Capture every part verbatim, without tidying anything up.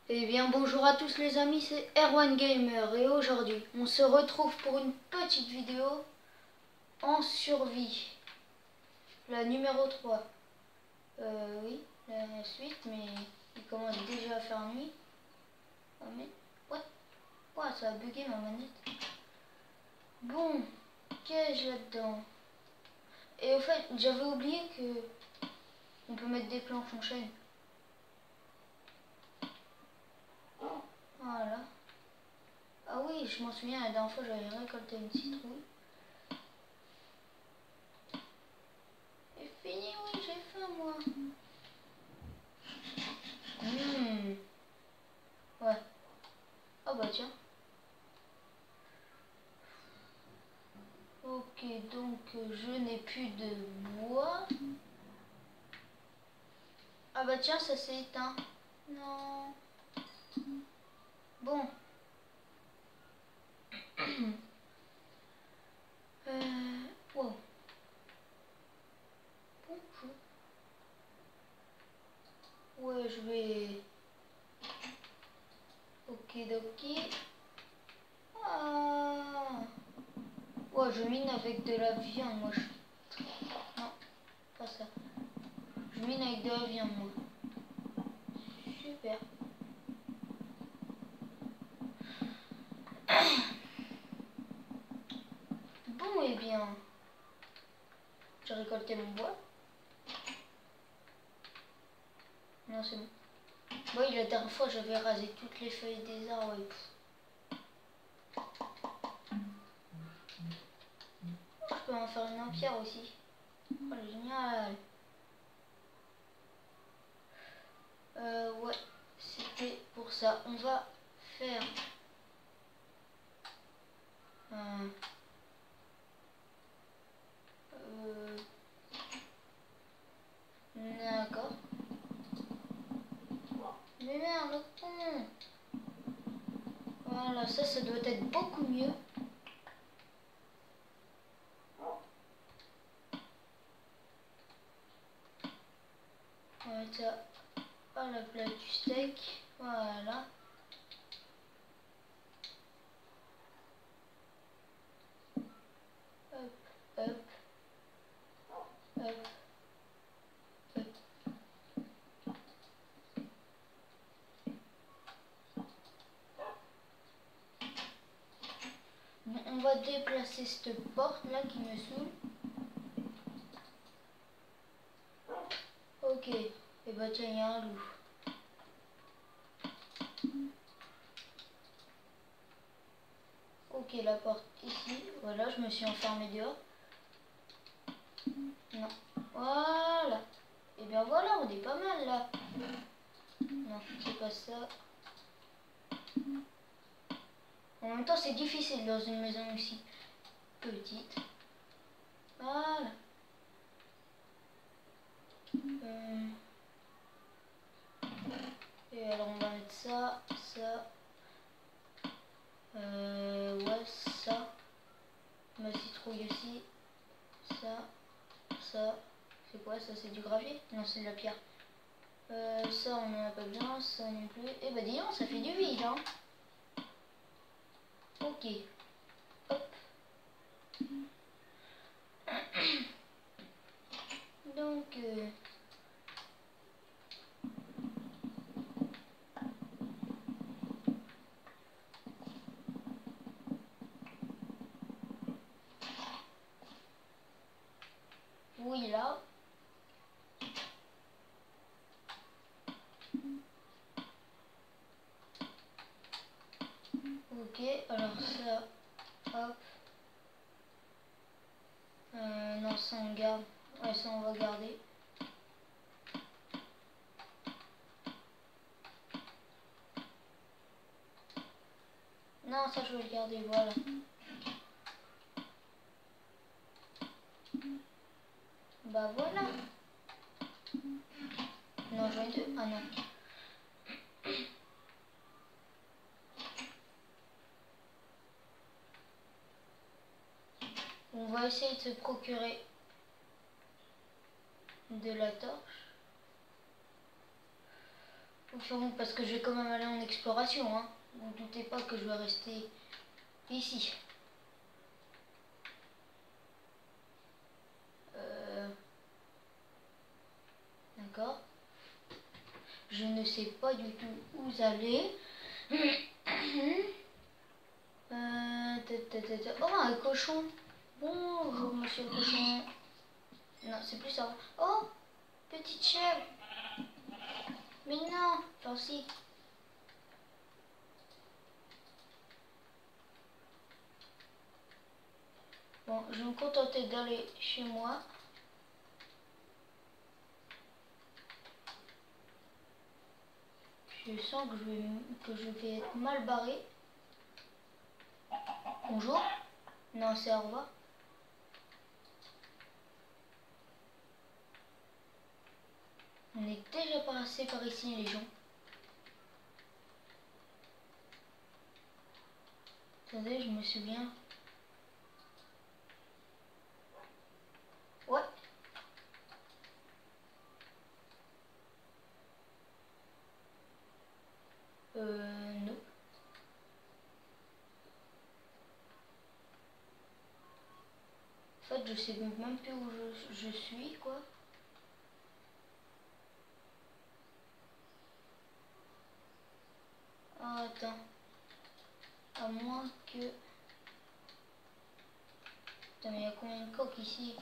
Eh bien bonjour à tous les amis, c'est Erwan Gamer et aujourd'hui on se retrouve pour une petite vidéo en survie. La numéro trois. Euh oui, la suite, mais il commence déjà à faire nuit. Oh mais, what? What, ça a bugué ma manette. Bon, qu'ai-je là-dedans? Et au fait, j'avais oublié que on peut mettre des planches en chaîne. Voilà. Ah oui, je m'en souviens, la dernière fois j'avais récolté une citrouille. C'est fini, oui, j'ai faim moi. Mmh. Ouais. Ah bah tiens. Ok, donc je n'ai plus de bois. Ah bah tiens, ça s'est éteint. Non. Bon. euh... Wow. Bonjour. Ouais, je vais... Ok, ok. Ah. Ouais, je mine avec de la viande, moi. Je... Non, pas ça. Je mine avec de la viande, moi. Super. Bon, et eh bien... J'ai récolté mon bois. Non, c'est bon. Oui, la dernière fois, j'avais rasé toutes les feuilles des arbres et tout. Je peux en faire une en pierre aussi. Oh, génial. Euh, ouais, c'était pour ça. On va faire... Euh, euh, D'accord. Mais merde, le con. Voilà, ça, ça doit être beaucoup mieux. On va mettre ça à la place du steak. Voilà. Hop, hop, hop, hop. Bon, on va déplacer cette porte là qui me saoule. Ok. Et bah tiens, il y a un loup. Ok, la porte ici. Voilà, je me suis enfermé dehors. Non. Voilà. Et bien voilà, on est pas mal là. Non, c'est pas ça. En même temps, c'est difficile dans une maison aussi petite. Voilà. Euh... Et alors, on va mettre ça, ça. Euh... Ouais, ça. Ma citrouille aussi. Ça, ça. C'est quoi ça? C'est du gravier? Non, c'est de la pierre. Euh, ça, on n'en a pas besoin. Ça non plus. Eh ben, dis donc, ça fait du vide, hein. Ok. Hop. Donc... Euh... Oui, là. Ok, alors ça, hop. Euh, non, ça on garde. Ouais, ça on va garder. Non, ça je vais le garder, voilà. Bah voilà. Non, j'en ai deux. Ah non. On va essayer de se procurer de la torche. Parce que je vais quand même aller en exploration, hein. Ne vous doutez pas que je vais rester ici. Euh... D'accord. Je ne sais pas du tout où aller. Euh... Oh, un cochon. Bonjour, monsieur le cochon. Non, c'est plus ça. Oh, petite chèvre. Mais non, enfin si. Bon, je vais me contenter d'aller chez moi. Je sens que je vais, que je vais être mal barré. Bonjour. Non, c'est au revoir. On est déjà passé par ici, les gens. Attendez, je me souviens. Ouais. Euh, non. En fait, je sais même plus où je, je suis, quoi. Ah, attends. À moins que... Putain, mais il y a combien de coques ici?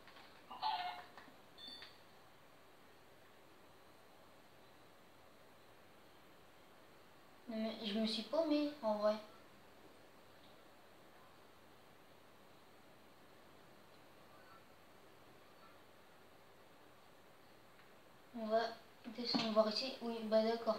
Non, mais je me suis paumé, en vrai. On va descendre voir ici. Oui, bah d'accord.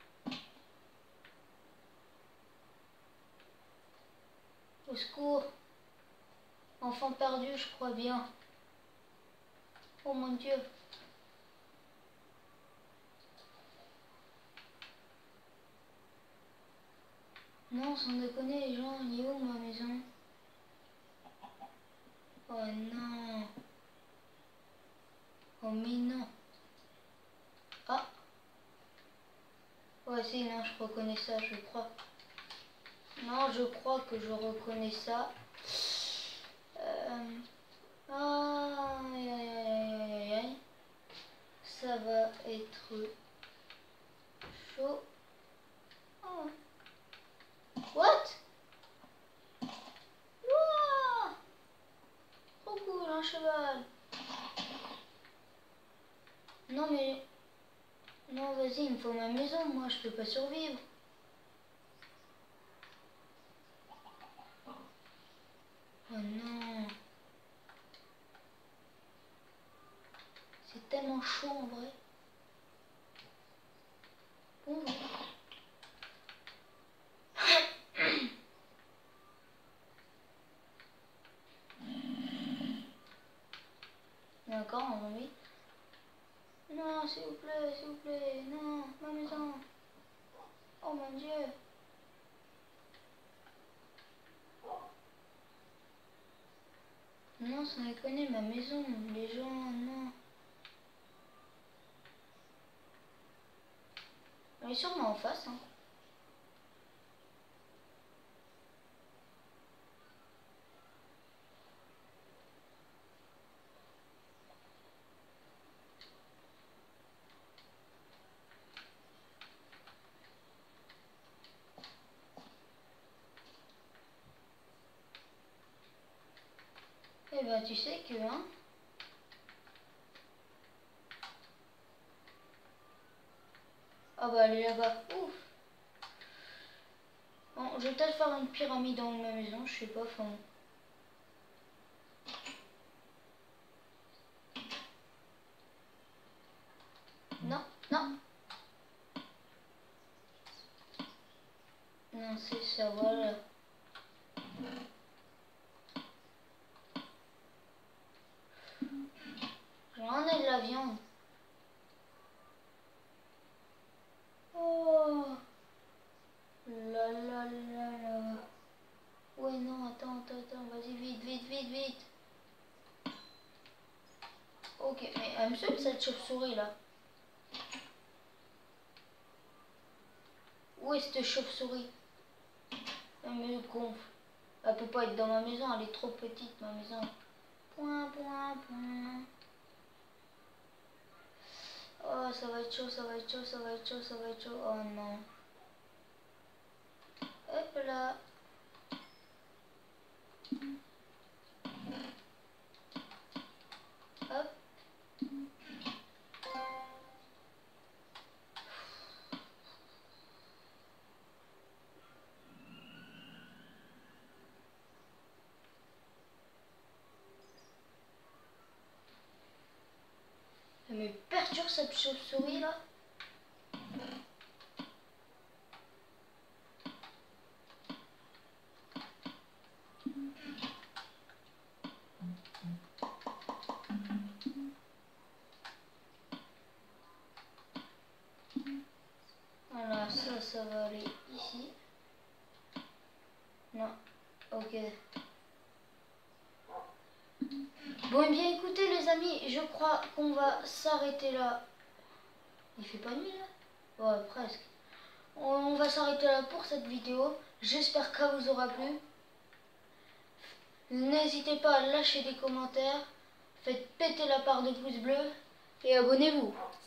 Au secours. Enfant perdu, je crois bien. Oh mon Dieu. Non, sans déconner, les gens, il est où ma maison? Oh non. Oh mais non. Ah. Ouais, si, non, je reconnais ça, je crois. Non, je crois que je reconnais ça. Euh... Aïe, aïe, aïe, aïe, aïe. Ça va être chaud. Oh. What? Wow. Trop cool, un cheval. Non, mais... Non, vas-y, il me faut ma maison. Moi, je peux pas survivre. Oh non. C'est tellement chaud, en vrai. Bonjour. D'accord, on va vite. Non, s'il vous plaît, s'il vous plaît. Non, ma maison. Oh mon Dieu. Non, sans déconner, ma maison. Les gens, non. Elle est sûrement en face, hein. Eh ben, tu sais que, hein. Ah bah, elle est là-bas. Ouf. Bon, je vais peut-être faire une pyramide dans ma maison, je sais pas, enfin... Non, non. Non, c'est ça, voilà. J'en ai de la viande. Oh là là là là. Ouais, non, attends, attends, attends, vas-y, vite, vite, vite, vite. Ok, mais elle me saoule cette chauve-souris là. Où est cette chauve-souris? Elle me gonfle. Elle peut pas être dans ma maison, elle est trop petite ma maison. Point, point, point. Oh, ça va être chaud, ça va être chaud, ça va être chaud, ça va être chaud. Oh non. Hop là. Hop. Elle me perturbe cette chauve-souris là. Voilà, ça, ça va aller ici. Non, ok. Bon, et bien écoutez les amis, je crois qu'on va s'arrêter là. Il fait pas nuit là? Ouais, presque. On va s'arrêter là pour cette vidéo. J'espère qu'elle vous aura plu. N'hésitez pas à lâcher des commentaires. Faites péter la barre de pouces bleus. Et abonnez-vous.